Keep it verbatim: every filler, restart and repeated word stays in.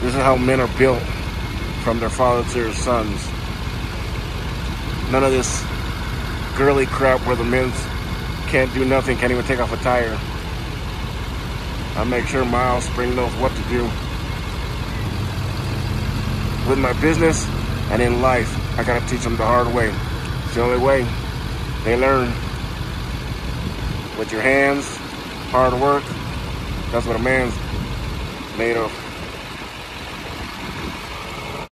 This is how men are built, from their father to their sons. None of this girly crap where the men can't do nothing, can't even take off a tire. I make sure my offspring knows what to do. With my business and in life, I gotta teach them the hard way. It's the only way they learn. With your hands, hard work, that's what a man's made of.